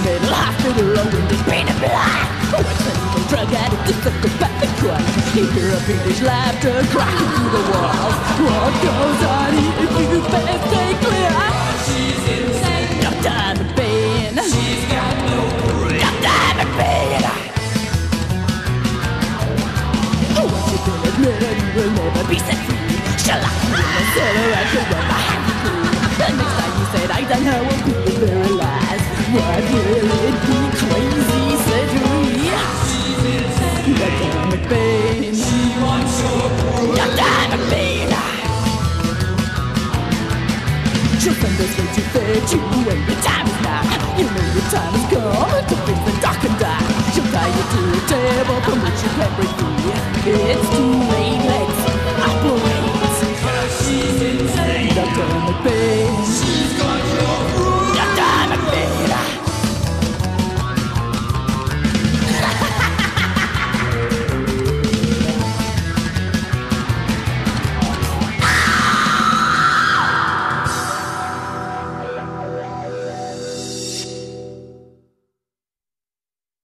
mental hospital, a wounded pain and blood. What's an evil drug addict, a psychopathic crime? You hear a fiendish laughter cracking through the walls. What goes on here if you best stay clear? She's insane. Dr. McBain. She's got no brain. Dr. McBain. Once you've been admitted, you will never be set free. She'll lock you in a cellar and she'll run my hand through. The next time you said I done her won't be the very last. What will it be? Crazy surgery. She's insane. Dr. McBain. She wants your brain. Dr. McBain. She'll send us straight to fetch you when the time is now. You know your time has come to face the dark and die. She'll tie you to a table from which you can't break free. It's too late.